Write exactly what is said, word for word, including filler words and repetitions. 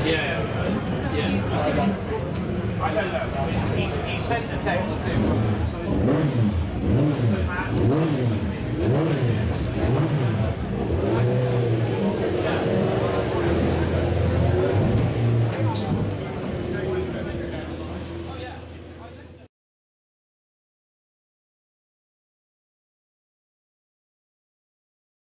Yeah, yeah. I don't know. He, he sent a text to.